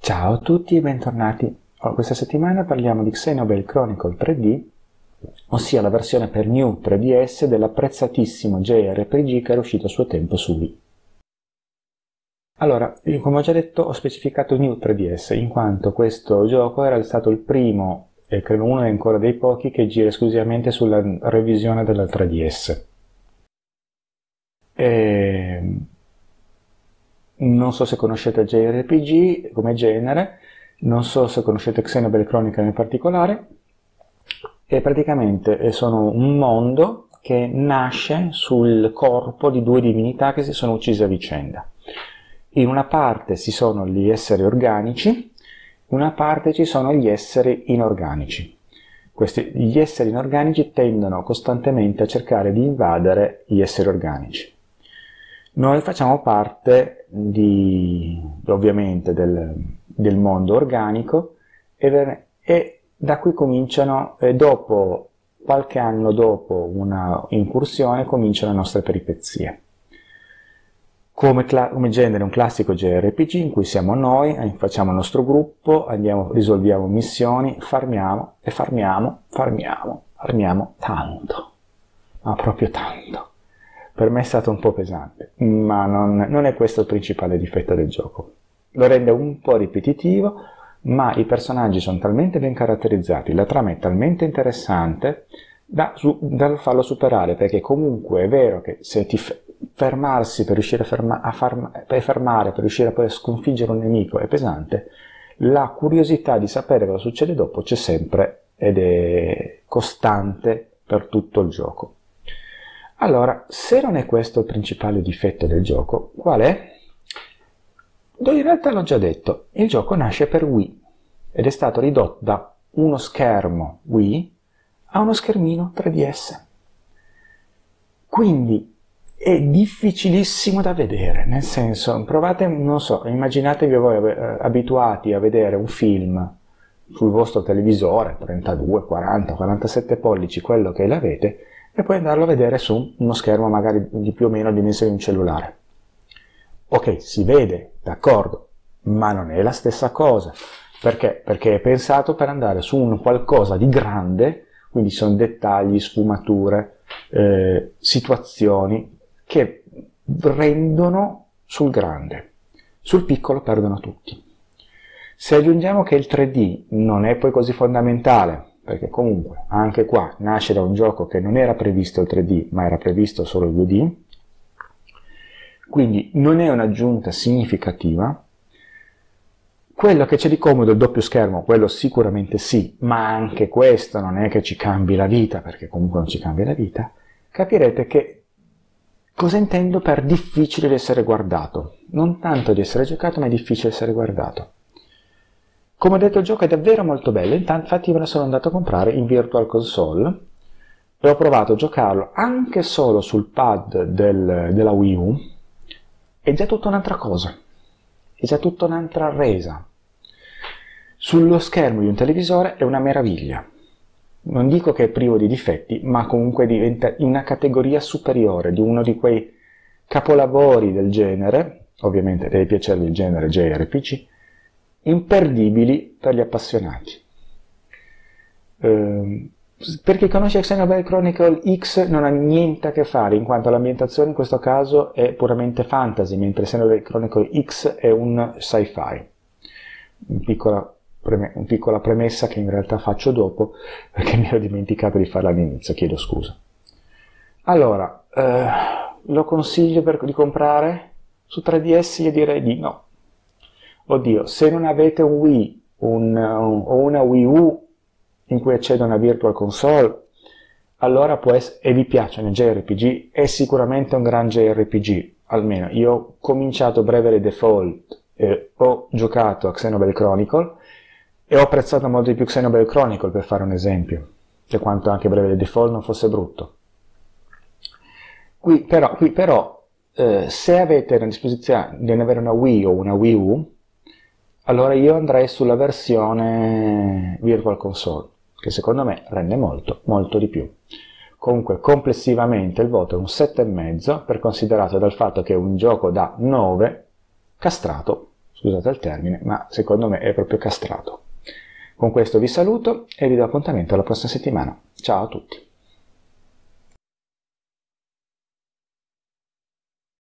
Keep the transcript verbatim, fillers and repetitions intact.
Ciao a tutti e bentornati. Oh, questa settimana parliamo di Xenoblade Chronicle tre D, ossia la versione per New tre D S dell'apprezzatissimo J R P G che era uscito a suo tempo su Wii. Allora, come ho già detto, ho specificato New tre D S in quanto questo gioco era stato il primo, e credo uno ancora dei pochi, che gira esclusivamente sulla revisione della tre D S. E... non so se conoscete J R P G come genere, non so se conoscete Xenoblade Chronicle in particolare, e praticamente sono un mondo che nasce sul corpo di due divinità che si sono uccise a vicenda. In una parte ci sono gli esseri organici, in una parte ci sono gli esseri inorganici. Questi, gli esseri inorganici tendono costantemente a cercare di invadere gli esseri organici. Noi facciamo parte di, ovviamente del, del mondo organico e, e da qui cominciano, e dopo qualche anno dopo una incursione, cominciano le nostre peripezie. Come, come genere un classico J R P G in cui siamo noi, facciamo il nostro gruppo, andiamo, risolviamo missioni, farmiamo e farmiamo, farmiamo, farmiamo tanto, ma proprio tanto. Per me è stato un po' pesante, ma non, non è questo il principale difetto del gioco. Lo rende un po' ripetitivo, ma i personaggi sono talmente ben caratterizzati, la trama è talmente interessante da, da farlo superare, perché comunque è vero che se ti fermarsi per riuscire a, ferma, a far, per fermare, per riuscire a poi sconfiggere un nemico è pesante, la curiosità di sapere cosa succede dopo c'è sempre ed è costante per tutto il gioco. Allora, se non è questo il principale difetto del gioco, qual è? In realtà l'ho già detto, il gioco nasce per Wii ed è stato ridotto da uno schermo Wii a uno schermino tre D S. Quindi è difficilissimo da vedere, nel senso, provate, non so, immaginatevi voi abituati a vedere un film sul vostro televisore, trentadue, quaranta, quarantasette pollici, quello che l'avete, e poi andarlo a vedere su uno schermo magari di più o meno dimensione di un cellulare. Ok, si vede, d'accordo, ma non è la stessa cosa. Perché? Perché è pensato per andare su un qualcosa di grande, quindi sono dettagli, sfumature, eh, situazioni che rendono sul grande. Sul piccolo perdono tutti. Se aggiungiamo che il tre D non è poi così fondamentale, perché comunque anche qua nasce da un gioco che non era previsto il tre D ma era previsto solo il due D, quindi non è un'aggiunta significativa. Quello che c'è di comodo è il doppio schermo, quello sicuramente sì, ma anche questo non è che ci cambi la vita, perché comunque non ci cambia la vita. Capirete che cosa intendo per difficile di essere guardato, non tanto di essere giocato ma è difficile di essere guardato. Come ho detto, il gioco è davvero molto bello, infatti me lo sono andato a comprare in Virtual Console e ho provato a giocarlo anche solo sul pad del, della Wii U. È già tutta un'altra cosa, è già tutta un'altra resa. Sullo schermo di un televisore è una meraviglia. Non dico che è privo di difetti, ma comunque diventa in una categoria superiore di uno di quei capolavori del genere, ovviamente deve piacere il genere J R P G, imperdibili per gli appassionati. Eh, per chi conosce Xenoblade Chronicle X non ha niente a che fare, in quanto l'ambientazione in questo caso è puramente fantasy, mentre Xenoblade Chronicle X è un sci-fi. Una piccola, preme- una piccola premessa che in realtà faccio dopo, perché mi ero dimenticato di farla all'inizio, chiedo scusa. Allora, eh, lo consiglio per, di comprare? Su tre D S io direi di no. Oddio, se non avete un Wii un, un, o una Wii U in cui accede una Virtual Console, allora può essere, e vi piacciono i J R P G, è sicuramente un gran J R P G. Almeno io ho cominciato Bravely Default, e ho giocato a Xenoblade Chronicle e ho apprezzato molto di più Xenoblade Chronicle, per fare un esempio, per quanto anche Bravely Default non fosse brutto. Qui però, qui però eh, se avete a disposizione di avere una Wii o una Wii U, allora io andrei sulla versione Virtual Console, che secondo me rende molto, molto di più. Comunque complessivamente il voto è un sette e mezzo, per considerato dal fatto che è un gioco da nove castrato scusate il termine, ma secondo me è proprio castrato. Con questo vi saluto e vi do appuntamento alla prossima settimana. Ciao a tutti!